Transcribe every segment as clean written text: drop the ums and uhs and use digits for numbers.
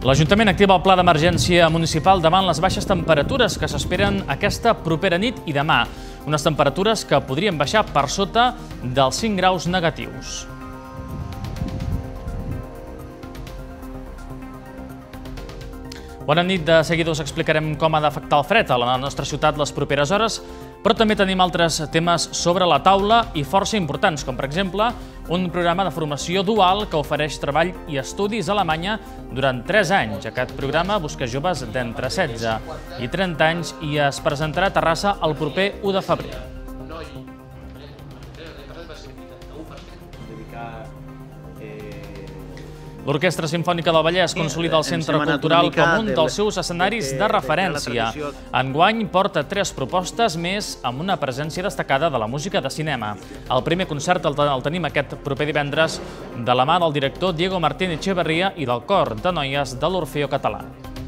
L'Ajuntament activa el pla d'emergència municipal davant les baixes temperatures que s'esperen aquesta propera nit i demà. Unes temperatures que podrien baixar per sota dels 5 graus negatius. Bona nit, de seguida us explicarem com ha d'afectar el fred a la nostra ciutat les properes hores, però també tenim altres temes sobre la taula i força importants, com per exemple un programa de formació dual que ofereix treball i estudis a Alemanya durant 3 anys. Aquest programa busca joves d'entre 16 i 30 anys i es presentarà a Terrassa el proper 1 de febrer. L'Orquestra Simfònica del Vallès consolida el Centre Cultural com un dels seus escenaris de referència. Enguany porta 3 propostes més amb una presència destacada de la música de cinema. El primer concert el tenim aquest proper divendres de la mà del director Diego Martín Echeverría i del cor de noies de l'Orfeó Català.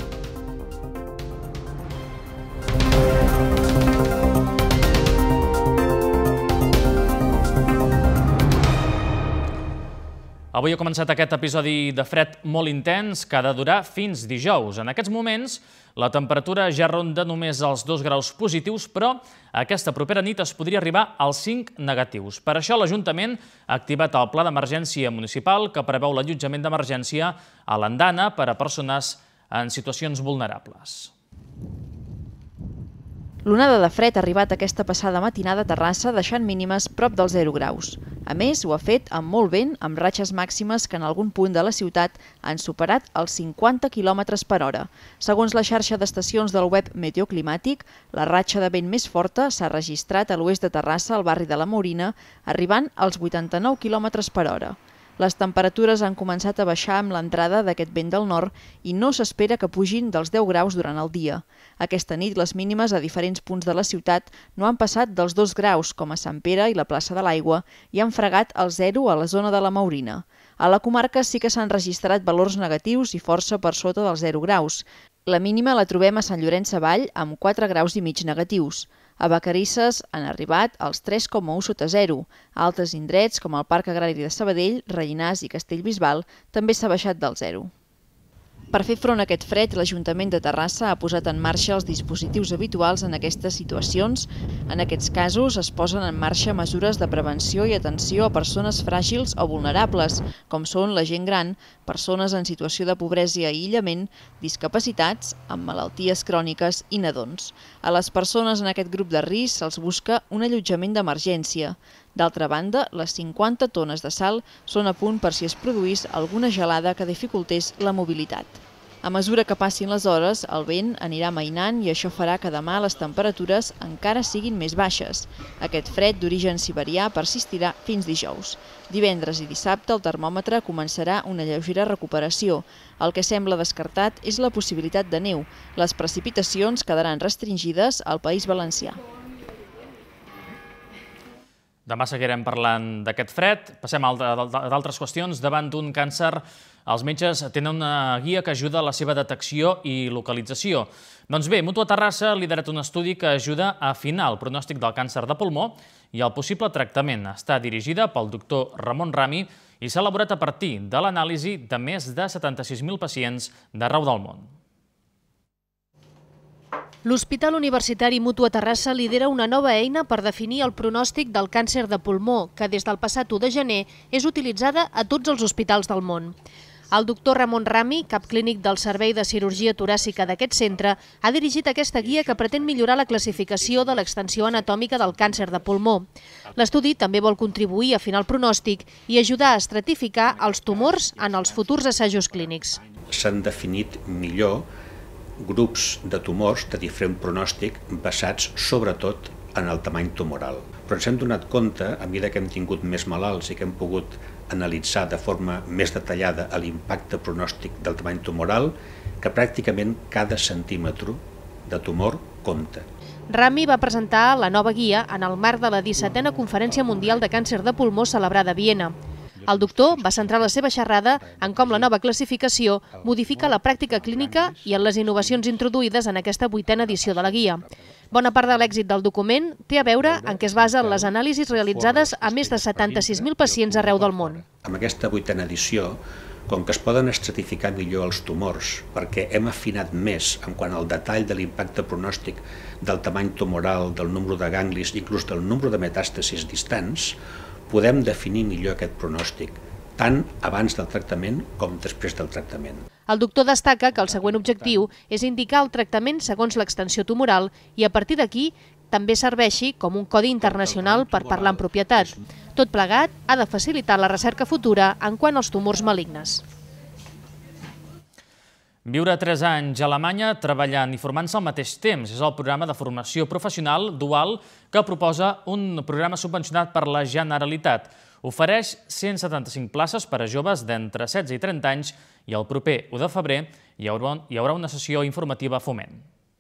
Avui ha començat aquest episodi de fred molt intens que ha de durar fins dijous. En aquests moments, la temperatura ja ronda només els 2 graus positius, però aquesta propera nit es podria arribar als 5 negatius. Per això l'Ajuntament ha activat el pla d'emergència municipal que preveu l'allotjament d'emergència a l'andana per a persones en situacions vulnerables. L'onada de fred ha arribat aquesta passada matinada a Terrassa deixant mínimes prop dels 0 graus. A més, ho ha fet amb molt vent, amb ratxes màximes que en algun punt de la ciutat han superat els 50 km per hora. Segons la xarxa d'estacions del web Meteoclimàtic, la ratxa de vent més forta s'ha registrat a l'oest de Terrassa, al barri de la Maurina, arribant als 89 km per hora. Les temperatures han començat a baixar amb l'entrada d'aquest vent del nord i no s'espera que pugin dels 10 graus durant el dia. Aquesta nit les mínimes a diferents punts de la ciutat no han passat dels 2 graus, com a Sant Pere i la plaça de l'Aigua, i han fregat el 0 a la zona de la Maurina. A la comarca sí que s'han registrat valors negatius i força per sota dels 0 graus. La mínima la trobem a Sant Llorenç Savall amb 4 graus i mig negatius. A Vacarisses han arribat als 3,1 sota 0. A altres indrets, com el Parc Agrari de Sabadell, Rellinars i Castellbisbal, també s'ha baixat del 0. Per fer front a aquest fred, l'Ajuntament de Terrassa ha posat en marxa els dispositius habituals en aquestes situacions. En aquests casos es posen en marxa mesures de prevenció i atenció a persones fràgils o vulnerables, com són la gent gran, persones en situació de pobresa i aïllament, discapacitats, amb malalties cròniques i nadons. A les persones en aquest grup de risc se'ls busca un allotjament d'emergència. D'altra banda, les 50 tones de sal són a punt per si es produís alguna gelada que dificultés la mobilitat. A mesura que passin les hores, el vent anirà amainant i això farà que demà les temperatures encara siguin més baixes. Aquest fred d'origen siberià persistirà fins dijous. Divendres i dissabte el termòmetre començarà una lleugera recuperació. El que sembla descartat és la possibilitat de neu. Les precipitacions quedaran restringides al País Valencià. Demà seguirem parlant d'aquest fred. Passem a d'altres qüestions. Davant d'un càncer, els metges tenen una guia que ajuda a la seva detecció i localització. Doncs bé, Mútua Terrassa ha liderat un estudi que ajuda a afinar el pronòstic del càncer de pulmó i el possible tractament. Està dirigida pel doctor Ramon Rami i s'ha elaborat a partir de l'anàlisi de més de 76.000 pacients d'arreu del món. L'Hospital Universitari Mútua Terrassa lidera una nova eina per definir el pronòstic del càncer de pulmó, que des del passat 1 de gener és utilitzada a tots els hospitals del món. El doctor Ramon Rami, cap clínic del Servei de Cirurgia Toràcica d'aquest centre, ha dirigit aquesta guia que pretén millorar la classificació de l'extensió anatòmica del càncer de pulmó. L'estudi també vol contribuir a afinar el pronòstic i ajudar a estratificar els tumors en els futurs assajos clínics. S'han definit millor grups de tumors de diferent pronòstic basats sobretot en el tamany tumoral. Però ens hem donat compte, a mesura que hem tingut més malalts i que hem pogut analitzar de forma més detallada l'impacte pronòstic del tamany tumoral, que pràcticament cada centímetre de tumor compta. Rami va presentar la nova guia en el marc de la 17a Conferència Mundial de Càncer de Pulmó celebrada a Viena. El doctor va centrar la seva xerrada en com la nova classificació modifica la pràctica clínica i en les innovacions introduïdes en aquesta 8a edició de la guia. Bona part de l'èxit del document té a veure en què es basen les anàlisis realitzades a més de 76.000 pacients arreu del món. Amb aquesta 8a edició Com que es poden estratificar millor els tumors, perquè hem afinat més en quant al detall de l'impacte pronòstic del tamany tumoral, del nombre de ganglis, inclús del nombre de metàstasis distants, podem definir millor aquest pronòstic, tant abans del tractament com després del tractament. El doctor destaca que el següent objectiu és indicar el tractament segons l'extensió tumoral i a partir d'aquí també serveixi com un codi internacional per parlar en propietat. Tot plegat ha de facilitar la recerca futura en quant als tumors malignes. Viure 3 anys a Alemanya treballant i formant-se al mateix temps és el programa de formació professional dual que proposa un programa subvencionat per la Generalitat. Ofereix 175 places per a joves d'entre 16 i 30 anys i el proper 1 de febrer hi haurà una sessió informativa a Foment.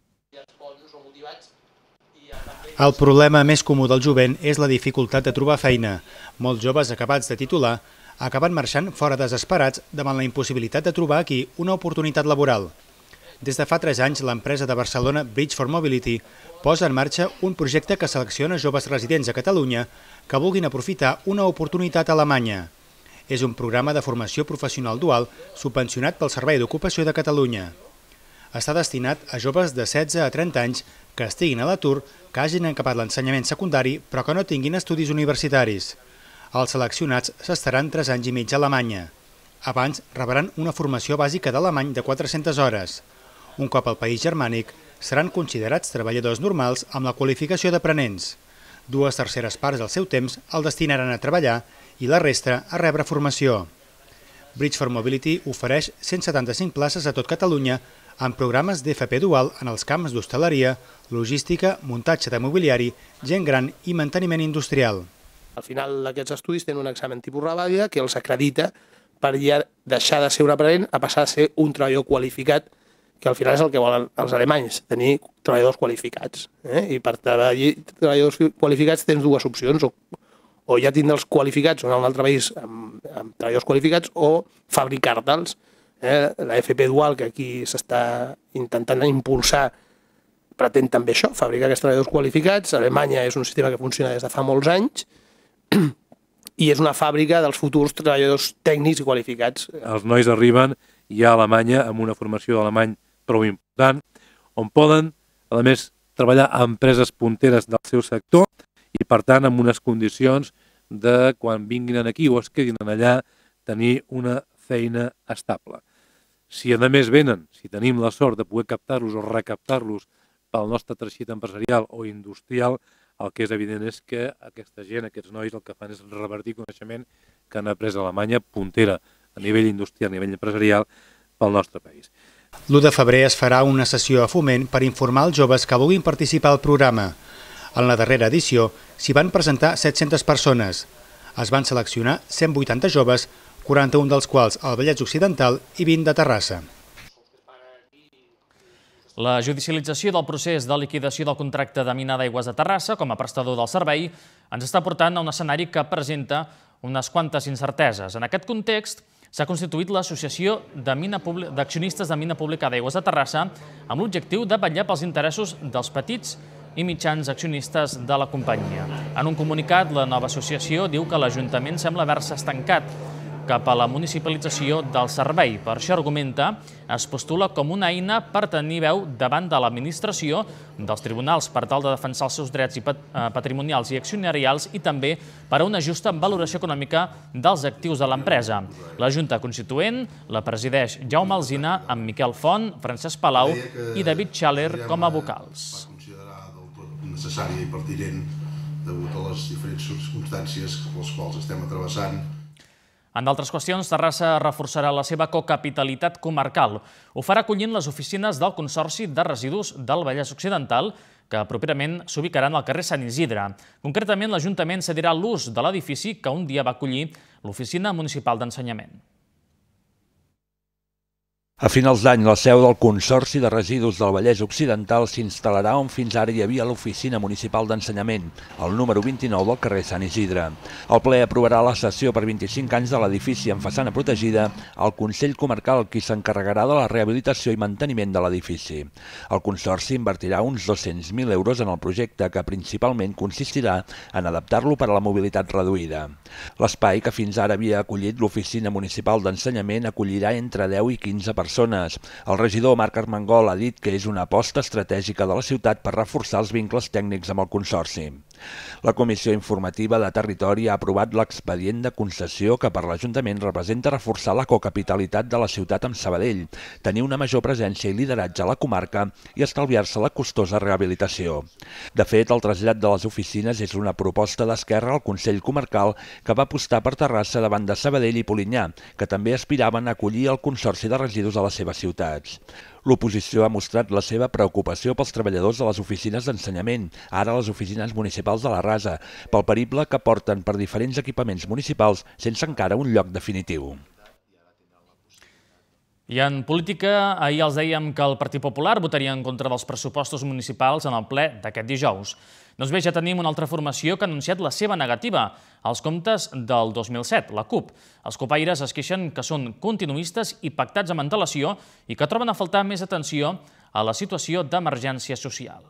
El problema més comú del jovent és la dificultat de trobar feina. Molts joves acabats de titular acaben marxant fora desesperats davant la impossibilitat de trobar aquí una oportunitat laboral. Des de fa 3 anys, l'empresa de Barcelona Bridge for Mobility posa en marxa un projecte que selecciona joves residents a Catalunya que vulguin aprofitar una oportunitat a Alemanya. És un programa de formació professional dual subvencionat pel Servei d'Ocupació de Catalunya. Està destinat a joves de 16 a 30 anys que estiguin a l'atur, que hagin acabat l'ensenyament secundari però que no tinguin estudis universitaris. Els seleccionats s'estaran 3 anys i mig a Alemanya. Abans rebran una formació bàsica d'alemany de 400 hores. Un cop al país germànic, seran considerats treballadors normals amb la qualificació d'aprenents. 2/3 parts del seu temps el destinaran a treballar i la resta a rebre formació. Bridge for Mobility ofereix 175 places a tot Catalunya amb programes d'FP dual en els camps d'hostaleria, logística, muntatge de mobiliari, gent gran i manteniment industrial. Al final aquests estudis tenen un examen tipus revàlida que els acredita per ja deixar de ser un aprenent a passar a ser un treballador qualificat, que al final és el que volen els alemanys, tenir treballadors qualificats. I per tenir treballadors qualificats tens dues opcions, o ja tindre'ls qualificats o anar a un altre país amb treballadors qualificats o fabricar-te'ls. La FP dual, que aquí s'està intentant impulsar, pretén també això, fabricar aquests treballadors qualificats. A Alemanya és un sistema que funciona des de fa molts anys i és una fàbrica dels futurs treballadors tècnics i qualificats. Els nois arriben ja a Alemanya amb una formació d'alemany prou important, on poden, a més, treballar a empreses punteres del seu sector i, per tant, amb unes condicions de, quan vinguin aquí o es quedin allà, tenir una feina estable. Si a més venen, si tenim la sort de poder captar-los o recaptar-los pel nostre teixit empresarial o industrial, el que és evident és que aquesta gent, aquests nois, el que fan és revertir coneixement que han après a Alemanya puntera a nivell industrial, a nivell empresarial, pel nostre país. L'1 de febrer es farà una sessió a Foment per informar als joves que vulguin participar al programa. En la darrera edició s'hi van presentar 700 persones. Es van seleccionar 180 joves, 41 dels quals al Vallès Occidental i 20 de Terrassa. La judicialització del procés de liquidació del contracte de mina d'aigües de Terrassa com a prestador del servei ens està portant a un escenari que presenta unes quantes incerteses. En aquest context, s'ha constituït l'Associació d'Accionistes de Mina Pública d'Aigües de Terrassa amb l'objectiu de vetllar pels interessos dels petits i mitjans accionistes de la companyia. En un comunicat, la nova associació diu que l'Ajuntament sembla haver-se estancat cap a la municipalització del servei. Per això argumenta, es postula com una eina per tenir veu davant de l'administració, dels tribunals per tal de defensar els seus drets patrimonials i accionarials i també per a una justa valoració econòmica dels actius de l'empresa. La Junta Constituent la presideix Jaume Alsina amb Miquel Font, Francesc Palau i David Schaller com a vocals. Va considerar del tot necessària i pertinent degut a les diferents circumstàncies les quals estem travessant. En d'altres qüestions, Terrassa reforçarà la seva cocapitalitat comarcal. Ho farà acollint les oficines del Consorci de Residus del Vallès Occidental, que properament s'ubicaran al carrer Sant Isidre. Concretament, l'Ajuntament cedirà l'ús de l'edifici que un dia va acollir l'Oficina Municipal d'Ensenyament. A finals d'any, la seu del Consorci de Residus del Vallès Occidental s'instal·larà on fins ara hi havia l'Oficina Municipal d'Ensenyament, al número 29 del carrer Sant Isidre. El ple aprovarà la cessió per 25 anys de l'edifici en façana protegida al Consell Comarcal, qui s'encarregarà de la rehabilitació i manteniment de l'edifici. El Consorci invertirà uns 200.000 euros en el projecte, que principalment consistirà en adaptar-lo per a la mobilitat reduïda. L'espai, que fins ara havia acollit l'Oficina Municipal d'Ensenyament, acollirà entre 10 i 15 persones. El regidor Marc Armengol ha dit que és una aposta estratègica de la ciutat per reforçar els vincles tècnics amb el Consorci. La Comissió Informativa de Territori ha aprovat l'expedient de concessió que per l'Ajuntament representa reforçar la cocapitalitat de la ciutat amb Sabadell, tenir una major presència i lideratge a la comarca i estalviar-se la costosa rehabilitació. De fet, el trasllat de les oficines és una proposta d'Esquerra al Consell Comarcal, que va apostar per Terrassa davant de Sabadell i Polinyà, que també aspiraven a acollir el Consorci de Residus a les seves ciutats. L'oposició ha mostrat la seva preocupació pels treballadors de les oficines d'ensenyament, ara les oficines municipals de la Rasa, pel periple que porten per diferents equipaments municipals sense encara un lloc definitiu. I en política, ahir els dèiem que el Partit Popular votaria en contra dels pressupostos municipals en el ple d'aquest dijous. Doncs bé, ja tenim una altra formació que ha anunciat la seva negativa als comptes del 2007, la CUP. Els copaires es queixen que són continuistes i pactats amb antelació i que troben a faltar més atenció a la situació d'emergència social.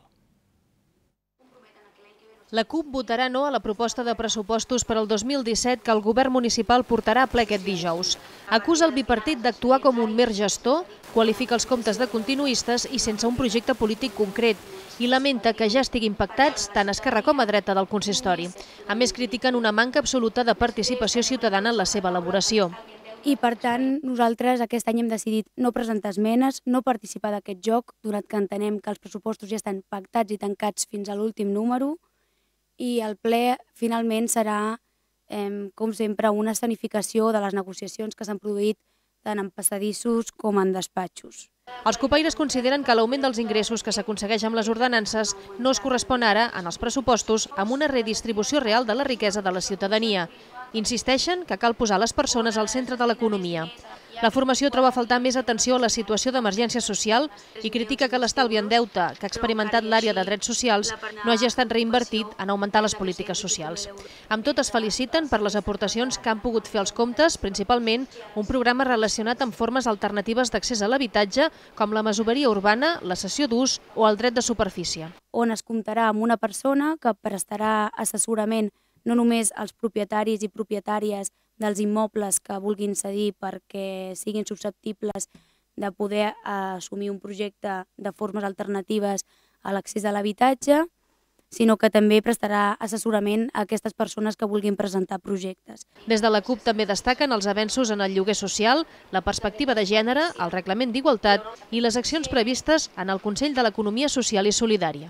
La CUP votarà no a la proposta de pressupostos per al 2017 que el govern municipal portarà a ple aquest dijous. Acusa el bipartit d'actuar com un mer gestor, qualifica els comptes de continuistes i sense un projecte polític concret i lamenta que ja estiguin pactats tant a esquerra com a dreta del consistori. A més, critiquen una manca absoluta de participació ciutadana en la seva elaboració. I, per tant, nosaltres aquest any hem decidit no presentar esmenes, no participar d'aquest joc, donat que entenem que els pressupostos ja estan pactats i tancats fins a l'últim número, i el ple finalment serà, com sempre, una escenificació de les negociacions que s'han produït tant en passadissos com en despatxos. Els copaires consideren que l'augment dels ingressos que s'aconsegueix amb les ordenances no es correspon ara, en els pressupostos, amb una redistribució real de la riquesa de la ciutadania. Insisteixen que cal posar les persones al centre de l'economia. La formació troba a faltar més atenció a la situació d'emergència social i critica que l'estalvi en deute que ha experimentat l'àrea de drets socials no hagi estat reinvertit en augmentar les polítiques socials. Amb tot, es feliciten per les aportacions que han pogut fer els comptes, principalment un programa relacionat amb formes alternatives d'accés a l'habitatge, com la masoveria urbana, la cessió d'ús o el dret de superfície. On es comptarà amb una persona que prestarà assessorament no només als propietaris i propietàries dels immobles que vulguin cedir perquè siguin susceptibles de poder assumir un projecte de formes alternatives a l'accés a l'habitatge, sinó que també prestarà assessorament a aquestes persones que vulguin presentar projectes. Des de la CUP també destaquen els avenços en el lloguer social, la perspectiva de gènere, el reglament d'igualtat i les accions previstes en el Consell de l'Economia Social i Solidària.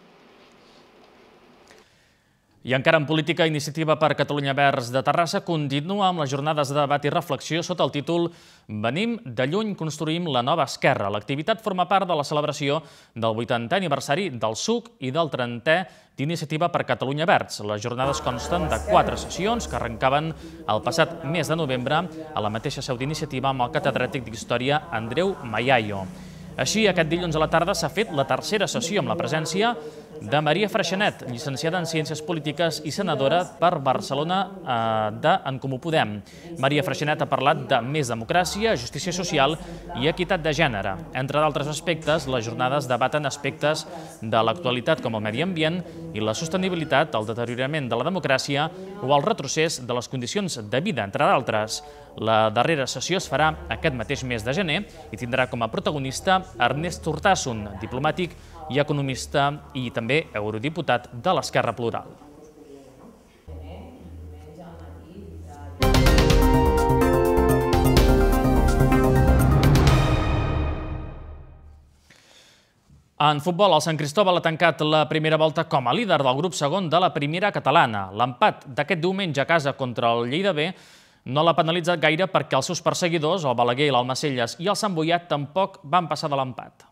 I encara en política, Iniciativa per Catalunya Verds de Terrassa continua amb les jornades de debat i reflexió sota el títol Venim de lluny, construïm la nova esquerra. L'activitat forma part de la celebració del 80è aniversari del SUC i del 30è d'Iniciativa per Catalunya Verds. Les jornades consten de 4 sessions que arrencaven el passat mes de novembre a la mateixa seu d'Iniciativa amb el catedràtic d'Història Andreu Mayayo. Així, aquest dilluns a la tarda s'ha fet la tercera sessió amb la presència de Maria Freixanet, llicenciada en Ciències Polítiques i senadora per Barcelona d'En Comú Podem. Maria Freixanet ha parlat de més democràcia, justícia social i equitat de gènere. Entre d'altres aspectes, les jornades debaten aspectes de l'actualitat com el medi ambient i la sostenibilitat, el deteriorament de la democràcia o el retrocés de les condicions de vida, entre d'altres. La darrera sessió es farà aquest mateix mes de gener i tindrà com a protagonista Ernest Urtasun, diplomàtic i economista i també eurodiputat de l'Esquerra Plural. En futbol, el Sant Cristóbal ha tancat la primera volta com a líder del grup segon de la primera catalana. L'empat d'aquest diumenge a casa contra el Lleida B no l'ha penalitzat gaire perquè els seus perseguidors, el Balaguer, l'Almacelles i el Sant Boiat, tampoc van passar de l'empat.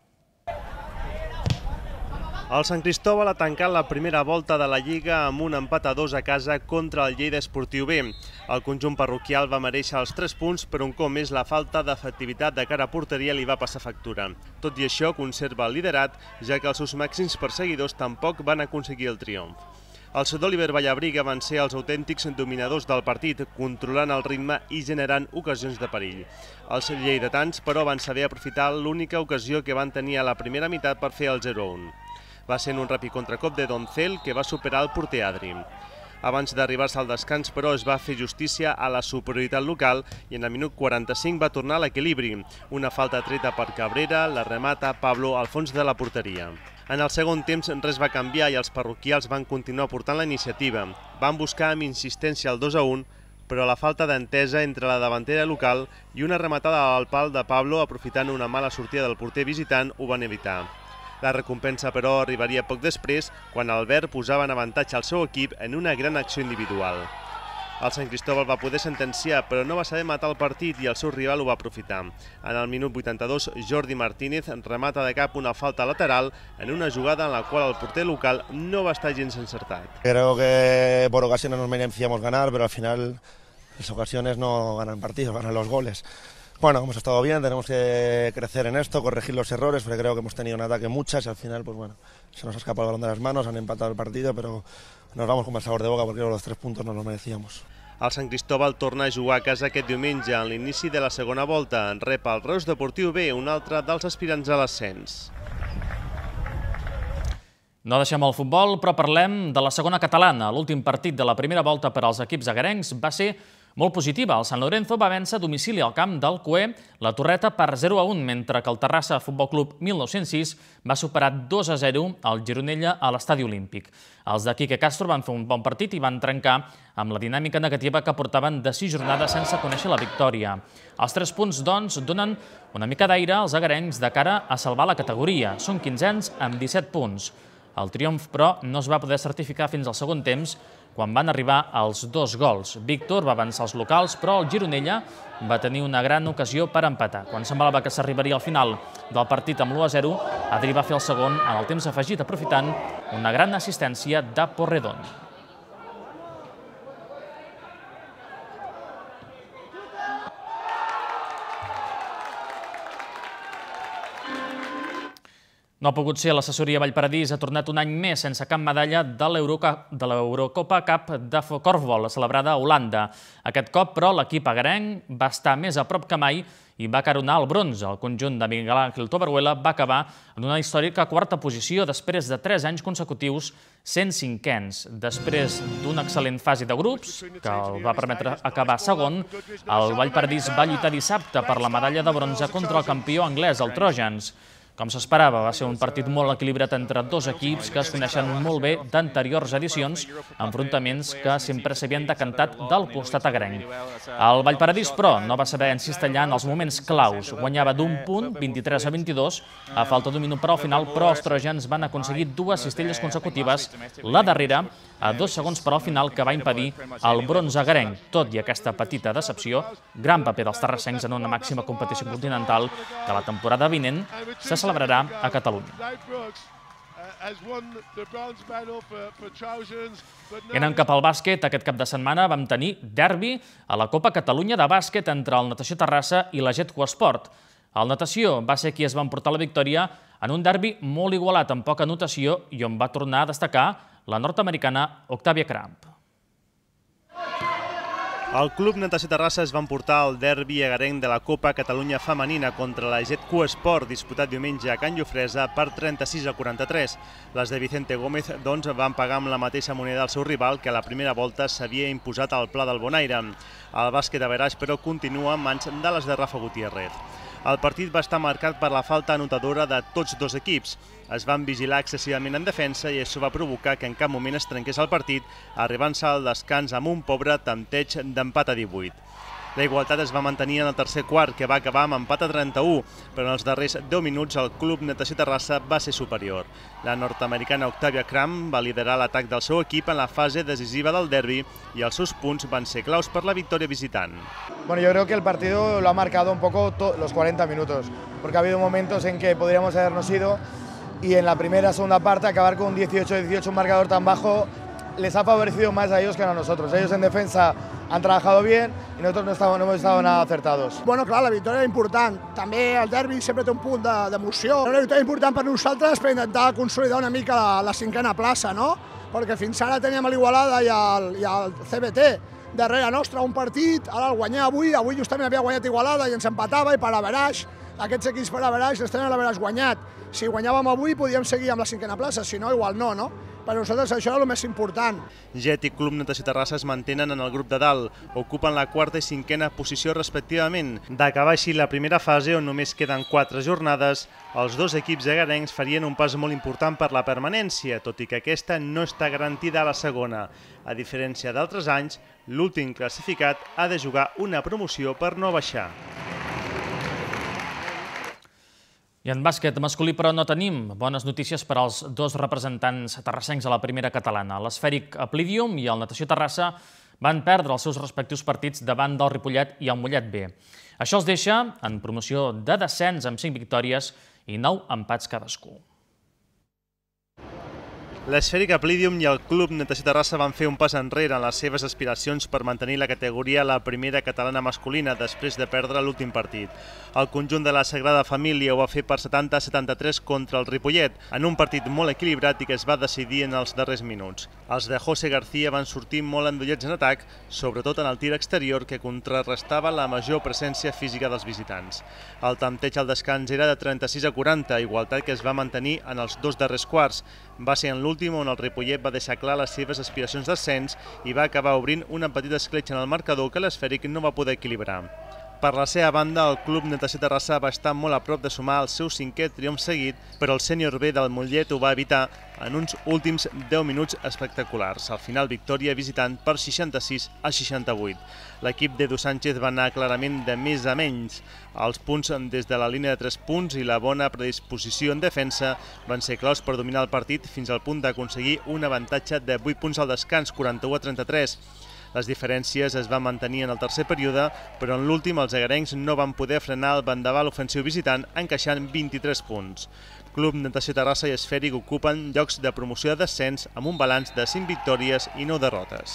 El Sant Cristóbal ha tancat la primera volta de la Lliga amb un empat a 2 a casa contra el Lleida Esportiu B. El conjunt parroquial va mereixer els 3 punts, però un cop més la falta d'efectivitat de cara a porteria li va passar factura. Tot i això, conserva el liderat, ja que els seus màxims perseguidors tampoc van aconseguir el triomf. Els d'Oliver Vallabriga van ser els autèntics dominadors del partit, controlant el ritme i generant ocasions de perill. Els lleidatans, però, van saber aprofitar l'única ocasió que van tenir a la primera meitat per fer el 0-1. Va ser en un ràpid contracop de Doncel que va superar el porter Adri. Abans d'arribar-se al descans, però, es va fer justícia a la superioritat local i en el minut 45 va tornar a l'equilibri. Una falta treta per Cabrera, la remata Pablo al fons de la porteria. En el segon temps res va canviar i els parroquials van continuar portant la iniciativa. Van buscar amb insistència el 2-1, però la falta d'entesa entre la davantera local i una rematada al pal de Pablo, aprofitant una mala sortida del porter visitant, ho van evitar. La recompensa, però, arribaria poc després, quan Albert posava en avantatge el seu equip en una gran acció individual. El Sant Cristóbal va poder sentenciar, però no va saber matar el partit i el seu rival ho va aprofitar. En el minut 82, Jordi Martínez remata de cap una falta lateral en una jugada en la qual el porter local no va estar gens encertat. Creo que por ocasiones nos merecíamos ganar, pero al final las ocasiones no ganan partidos, ganan los goles. Bueno, hemos estado bien, tenemos que crecer en esto, corregir los errores, porque creo que hemos tenido un ataque muchas y al final, pues bueno, se nos ha escapado el balón de las manos, han empatado el partido, pero nos vamos con mal sabor de boca porque los 3 puntos nos los merecíamos. El Sant Cristóbal torna a jugar a casa aquest diumenge en l'inici de la segona volta. Rep el Reus Deportiu B, un altre dels aspirants a l'ascens. No deixem el futbol, però parlem de la segona catalana. L'últim partit de la primera volta per als equips agarencs va ser molt positiva. El Sant Lorenzo va vèncer a domicili al camp del Coé la Torreta per 0-1, mentre que el Terrassa Futbol Club 1906 va superar 2-0 al Gironella a l'Estadi Olímpic. Els de Quique Castro van fer un bon partit i van trencar amb la dinàmica negativa que portaven de 6 jornades sense conèixer la victòria. Els 3 punts, doncs, donen una mica d'aire als agarencs de cara a salvar la categoria. Són 15ens amb 17 punts. El triomf, però, no es va poder certificar fins al segon temps, quan van arribar els 2 gols. Víctor va avançar els locals, però el Gironella va tenir una gran ocasió per empatar. Quan semblava que s'arribaria al final del partit amb l'1-0, Adri va fer el segon en el temps afegit, aprofitant una gran assistència de Porredón. No ha pogut ser l'assessoria Vallparadís, ha tornat un any més sense cap medalla de l'Eurocopa Cup de Korfbal, celebrada a Holanda. Aquest cop, però, l'equip agarenc va estar més a prop que mai i va caronar el bronze. El conjunt de Miguel Ángel Tobaruela va acabar en una històrica quarta posició després de 3 anys consecutius sent cinquens. Després d'una excel·lent fase de grups, que el va permetre acabar segon, el Vallparadís va lluitar dissabte per la medalla de bronze contra el campió anglès, el Trojans. Com s'esperava, va ser un partit molt equilibrat entre 2 equips que es coneixen molt bé d'anteriors edicions, enfrontaments que sempre s'havien decantat del costat agrenc. El Vallparadís, però, no va saber encistellar en els moments claus. Guanyava d'1 punt, 23-22, a falta d'un minut per al final, però els trojans van aconseguir 2 cistelles consecutives, la darrera a 2 segons per al final, que va impedir el bronze agrenc. Tot i aquesta petita decepció, gran paper dels terrassencs en una màxima competició continental que la temporada vinent se celebrarà a Catalunya. I anem cap al bàsquet. Aquest cap de setmana vam tenir derbi a la Copa Catalunya de bàsquet entre el Natació Terrassa i la Jet Coesport. El Natació va ser qui es va emportar la victòria en un derbi molt igualat, amb poca anotació, i on va tornar a destacar la nord-americana Octavia Cramp. El Club Natació Terrassa es va emportar el derbi agarenc de la Copa Catalunya Femenina contra la Jet Coesport, disputat diumenge a Can Llofresa per 36-43. Les de Vicente Gómez, doncs, van pagar amb la mateixa moneda al seu rival, que a la primera volta s'havia imposat al Pla del Bonaire. El bàsquet a Beraix, però, continua en mans de les de Rafa Gutiérrez. El partit va estar marcat per la falta anotadora de tots 2 equips. Es van vigilar excessivament en defensa i això va provocar que en cap moment es trenqués el partit, arribant-se al descans amb un pobre tempteig d'empat a 18. La igualtat es va mantenir en el tercer quart, que va acabar amb empat a 31, però en els darrers 10 minuts el Club Natació Terrassa va ser superior. La nord-americana Octavia Cramp va liderar l'atac del seu equip en la fase decisiva del derbi i els seus punts van ser claus per la victòria visitant. Bueno, yo creo que el partido lo ha marcado un poco los 40 minutos, porque ha habido momentos en que podríamos habernos ido y en la primera segunda parte acabar con un 18-18, un marcador tan bajo, les ha favorecido más a ellos que a nosotros. Ellos en defensa han trabajado bien y nosotros no hemos estado nada acertados. Bueno, clar, la victòria era important. També el derbi sempre té un punt d'emoció. Era una victòria important per nosaltres per intentar consolidar una mica la cinquena plaça, no? Perquè fins ara teníem l'Igualada i el CBT darrere nostre un partit, ara el guanyar avui justament havia guanyat Igualada i ens empatava, i per averaix, aquests equips per averaix els tenen l'averaix guanyat. Si guanyàvem avui podíem seguir amb la cinquena plaça, si no, igual no, no? Per nosaltres això era el més important. Jet i Club Natació Terrassa es mantenen en el grup de dalt, ocupen la quarta i cinquena posició respectivament. D'acabar així la primera fase, on només queden 4 jornades, els dos equips egarencs farien un pas molt important per la permanència, tot i que aquesta no està garantida a la segona. A diferència d'altres anys, l'últim classificat ha de jugar una promoció per no baixar. I en bàsquet masculí, però, no tenim bones notícies per als dos representants terrassencs a la primera catalana. L'Esfèric Aplidium i el Natació Terrassa van perdre els seus respectius partits davant del Ripollet i el Mollet B. Això els deixa en promoció de descens amb 5 victòries i 9 empats cadascú. L'Esfèric Aplidium i el Club Natació Terrassa van fer un pas enrere en les seves aspiracions per mantenir la categoria a la primera catalana masculina després de perdre l'últim partit. El conjunt de la Sagrada Família ho va fer per 70-73 contra el Ripollet, en un partit molt equilibrat i que es va decidir en els darrers minuts. Els de José García van sortir molt endollets en atac, sobretot en el tir exterior, que contrarrestava la major presència física dels visitants. El tempteig al descans era de 36-40, igualtat que es va mantenir en els dos darrers quarts. Va ser en l'últim on el Ripollet va deixar clar les seves aspiracions d'ascens i va acabar obrint una petita escletxa en el marcador que l'Esfèric no va poder equilibrar. Per la seva banda, el Club Natació Terrassa va estar molt a prop de sumar el seu 5è triomf seguit, però el sènior B del Mollet ho va evitar en uns últims 10 minuts espectaculars. Al final, victòria visitant per 66-68. L'equip d'Edu Sánchez va anar clarament de més a menys. Els punts des de la línia de 3 punts i la bona predisposició en defensa van ser claus per dominar el partit fins al punt d'aconseguir un avantatge de 8 punts al descans, 41-33. Les diferències es van mantenir en el tercer període, però en l'últim els egarencs no van poder frenar el vendaval ofensiu visitant, encaixant 23 punts. Club Natació Terrassa i Esfèric ocupen llocs de promoció de descens amb un balanç de 5 victòries i 9 derrotes.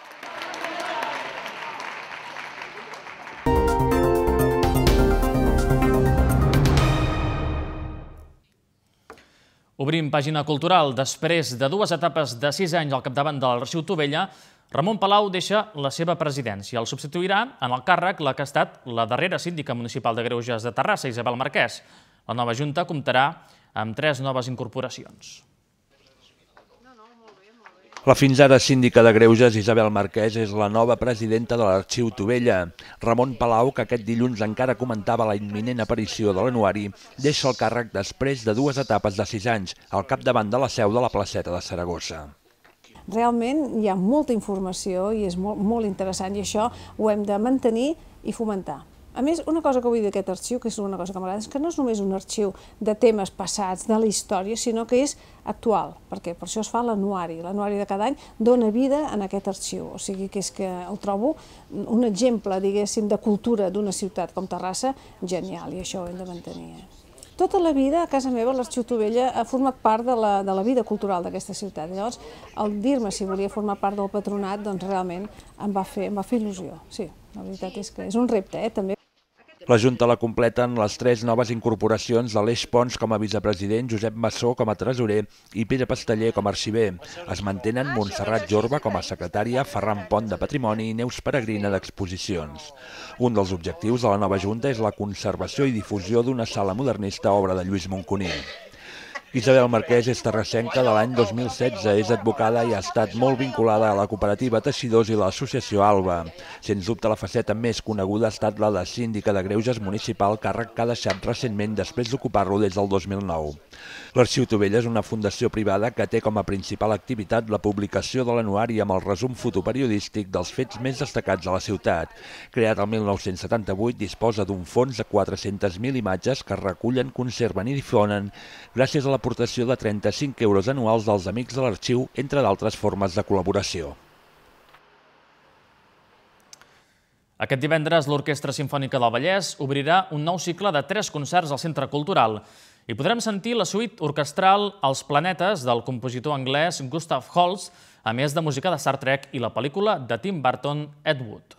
Obrim pàgina cultural. Després de 2 etapes de 6 anys al capdavant de l'Arxiu Tubella, Ramon Palau deixa la seva presidència. El substituirà en el càrrec la que ha estat la darrera síndica municipal de Greuges de Terrassa, Isabel Marquès. La nova junta comptarà amb 3 noves incorporacions. La fins ara síndica de Greuges, Isabel Marquès, és la nova presidenta de l'Arxiu Tubella. Ramon Palau, que aquest dilluns encara comentava la imminent aparició de l'anuari, deixa el càrrec després de 2 etapes de 6 anys, al capdavant de la seu de la placeta de Saragossa. Realment hi ha molta informació i és molt interessant i això ho hem de mantenir i fomentar. A més, una cosa que vull dir d'aquest arxiu, que és una cosa que m'agrada, és que no és només un arxiu de temes passats, de la història, sinó que és actual, perquè per això es fa l'anuari. L'anuari de cada any dona vida en aquest arxiu, o sigui que és que el trobo un exemple, diguéssim, de cultura d'una ciutat com Terrassa, genial, i això ho hem de mantenir. Tota la vida, a casa meva, l'Arxiu Tubella ha format part de la vida cultural d'aquesta ciutat. Llavors, el dir-me si volia formar part del patronat, doncs realment em va fer il·lusió. Sí, la veritat és que és un repte, també. La Junta la completen les 3 noves incorporacions d'Aleix Pons com a vicepresident, Josep Massó com a tresorer i Pere Pasteller com a arxiver. Es mantenen Montserrat Jorba com a secretària, Ferran Pont de Patrimoni i Neus Peregrina d'Exposicions. Un dels objectius de la nova Junta és la conservació i difusió d'una sala modernista obra de Lluís Monconill. Isabel Marquès és terrassenca de l'any 2016, és advocada i ha estat molt vinculada a la cooperativa Teixidors i l'associació Alba. Sens dubte, la faceta més coneguda ha estat la de síndica de Greuges municipal, càrrec que ha deixat recentment després d'ocupar-lo des del 2009. L'Arxiu Tubella és una fundació privada que té com a principal activitat la publicació de l'anuari amb el resum fotoperiodístic dels fets més destacats de la ciutat. Creat el 1978, disposa d'un fons de 400.000 imatges que recullen, conserven i difonen gràcies a l'aportació de 35 euros anuals dels amics de l'arxiu, entre d'altres formes de col·laboració. Aquest divendres, l'Orquestra Simfònica del Vallès obrirà un nou cicle de 3 concerts al Centre Cultural. i podrem sentir la suite orquestral Els planetes del compositor anglès Gustav Holst, a més de música de Star Trek i la pel·lícula de Tim Burton, Ed Wood.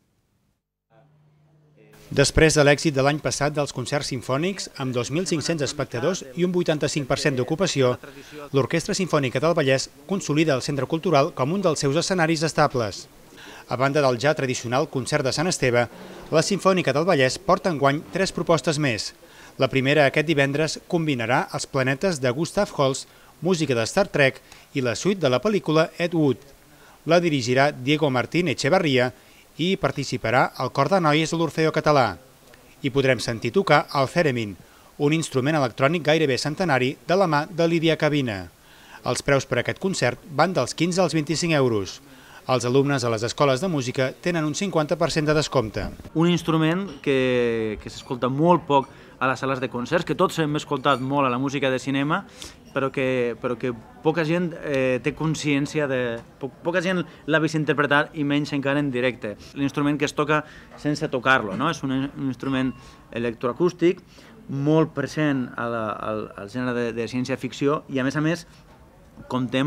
Després de l'èxit de l'any passat dels concerts simfònics, amb 2.500 espectadors i un 85% d'ocupació, l'Orquestra Simfònica del Vallès consolida el Centre Cultural com un dels seus escenaris estables. A banda del ja tradicional concert de Sant Esteve, la Simfònica del Vallès porta enguany 3 propostes més. La primera, aquest divendres, combinarà Els planetes de Gustav Holst, música de Star Trek i la suite de la pel·lícula Ed Wood. La dirigirà Diego Martín Echevarría i participarà el cor de noies de l'Orfeó Català. I podrem sentir tocar el Theremin, un instrument electrònic gairebé centenari de la mà de Lídia Cabina. Els preus per a aquest concert van dels 15 als 25 euros. Els alumnes a les escoles de música tenen un 50% de descompte. Un instrument que s'escolta molt poc a les sales de concerts, que tots hem escoltat molt a la música de cinema, però que poca gent té consciència poca gent l'ha vist interpretar i menys encara en directe. L'instrument que es toca sense tocar-lo, no? És un instrument electroacústic molt present al gènere de ciència-ficció i a més comptem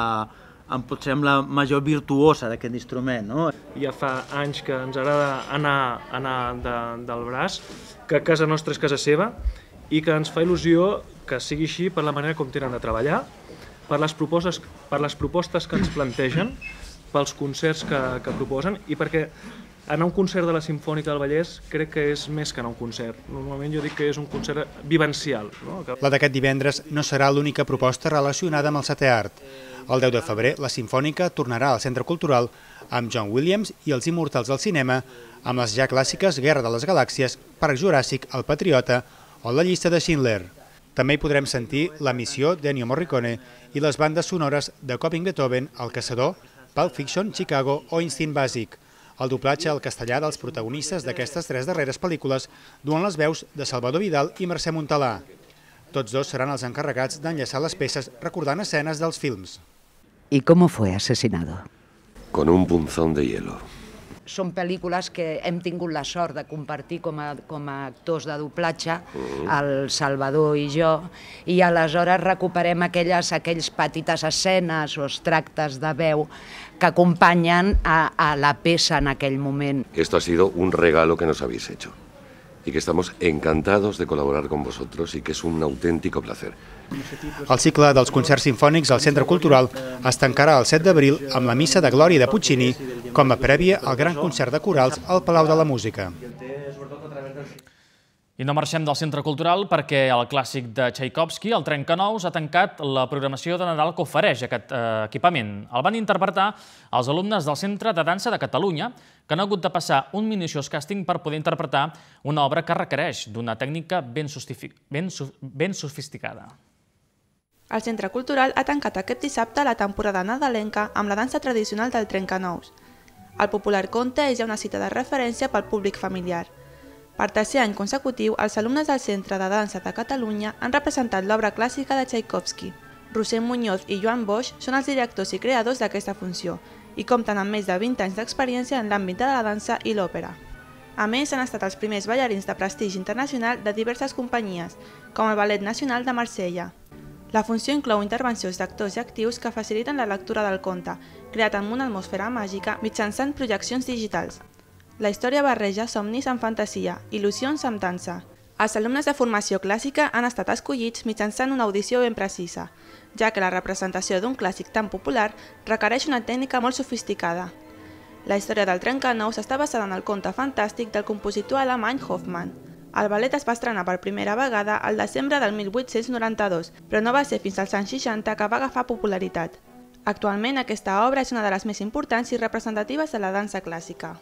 amb potser amb la major virtuosa d'aquest instrument, no? Ja fa anys que ens agrada anar del braç, que casa nostra és casa seva i que ens fa il·lusió que sigui així per la manera com tenen de treballar, per les propostes que ens plantegen, pels concerts que proposen i perquè anar a un concert de la Simfònica del Vallès crec que és més que anar a un concert. Normalment jo dic que és un concert vivencial. La d'aquest divendres no serà l'única proposta relacionada amb el setè art. El 10 de febrer, la Simfònica tornarà al Centre Cultural amb John Williams i els Immortals del cinema, amb les ja clàssiques Guerra de les Galàxies, Parc Juràssic, El Patriota o La llista de Schindler. També hi podrem sentir La missió d'Ennio Morricone i les bandes sonores de Coping Beethoven, El Caçador, Pulp Fiction, Chicago o Instint Bàsic. El doblatge al castellà dels protagonistes d'aquestes 3 darreres pel·lícules duen les veus de Salvador Vidal i Mercè Montalà. Tots dos seran els encarregats d'enllaçar les peces recordant escenes dels films. ¿Y cómo fue asesinado? Con un punzón de hielo. Són pel·lícules que hem tingut la sort de compartir com a actors de doblatge, el Salvador i jo, i aleshores recuperem aquelles petites escenes o extractes de veu que acompanyen a la peça en aquell moment. Esto ha sido un regalo que nos habéis hecho y que estamos encantados de colaborar con vosotros y que es un auténtico placer. El cicle dels concerts simfònics al Centre Cultural es tancarà el 7 d'abril amb la Missa de Glòria de Puccini com a prèvia al gran concert de corals al Palau de la Música. I no marxem del Centre Cultural perquè el clàssic de Tchaikovsky, el Trencanous, ha tancat la programació de Nadal que ofereix aquest equipament. El van interpretar els alumnes del Centre de Dansa de Catalunya, que han hagut de passar un minuciós càsting per poder interpretar una obra que requereix d'una tècnica ben sofisticada. El Centre Cultural ha tancat aquest dissabte la temporada nadalenca amb la dansa tradicional del Trencanous. El popular conte és ja una cita de referència pel públic familiar. Per tercer any consecutiu, els alumnes del Centre de Dansa de Catalunya han representat l'obra clàssica de Tchaikovsky. Roser Muñoz i Joan Boix són els directors i creadors d'aquesta funció i compten amb més de 20 anys d'experiència en l'àmbit de la dansa i l'òpera. A més, han estat els primers ballarins de prestigi internacional de diverses companyies, com el Ballet Nacional de Marsella. La funció inclou intervencions d'actors i actius que faciliten la lectura del conte, creat amb una atmosfera màgica mitjançant projeccions digitals. La història barreja somnis amb fantasia, il·lusions amb dansa. Els alumnes de formació clàssica han estat escollits mitjançant una audició ben precisa, ja que la representació d'un clàssic tan popular requereix una tècnica molt sofisticada. La història del Trencanous està basada en el conte fantàstic del compositor alemany Hoffmann. El ballet es va estrenar per primera vegada al desembre del 1892, però no va ser fins als anys 60 que va agafar popularitat. Actualment, aquesta obra és una de les més importants i representatives de la dansa clàssica.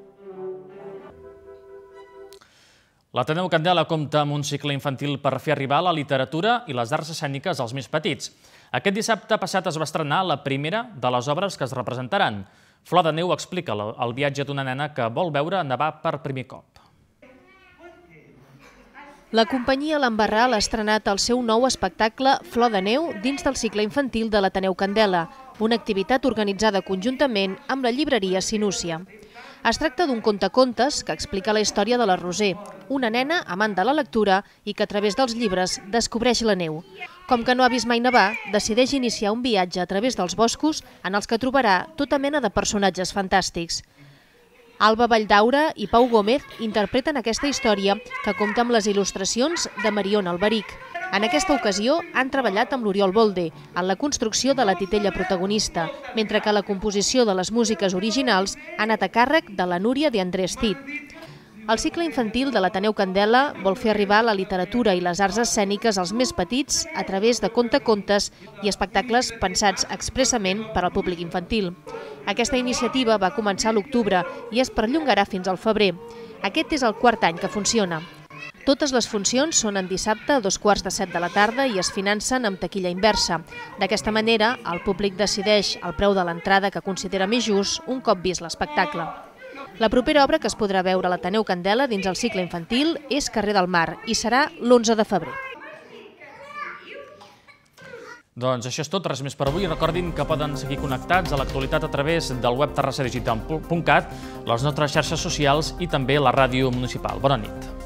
L'Ateneu Candela compta amb un cicle infantil per fer arribar la literatura i les arts escèniques als més petits. Aquest dissabte passat es va estrenar la primera de les obres que es representaran. Flor de Neu explica el viatge d'una nena que vol veure nevar per primer cop. La companyia L'Embarral ha estrenat el seu nou espectacle Flor de Neu dins del cicle infantil de l'Ateneu Candela, una activitat organitzada conjuntament amb la llibreria Sinúcia. Es tracta d'un contacontes que explica la història de la Roser, una nena amant de la lectura i que a través dels llibres descobreix la neu. Com que no ha vist mai nevar, decideix iniciar un viatge a través dels boscos en els que trobarà tota mena de personatges fantàstics. Alba Valldaura i Pau Gómez interpreten aquesta història que compta amb les il·lustracions de Mariona Alberic. En aquesta ocasió han treballat amb l'Oriol Bolde en la construcció de la titella protagonista, mentre que la composició de les músiques originals ha anat a càrrec de la Núria de Andrés Cid. El cicle infantil de l'Ateneu Candela vol fer arribar la literatura i les arts escèniques als més petits a través de contacontes i espectacles pensats expressament per al públic infantil. Aquesta iniciativa va començar a l'octubre i es perllongarà fins al febrer. Aquest és el quart any que funciona. Totes les funcions són en dissabte a 6:45 de la tarda i es financen amb taquilla inversa. D'aquesta manera, el públic decideix el preu de l'entrada que considera més just un cop vist l'espectacle. La propera obra que es podrà veure a l'Ateneu Candela dins el cicle infantil és Carrer del Mar i serà l'11 de febrer. Doncs això és tot, res més per avui. Recordin que poden seguir connectats a l'actualitat a través del web terrassadigital.cat, les nostres xarxes socials i també la ràdio municipal. Bona nit.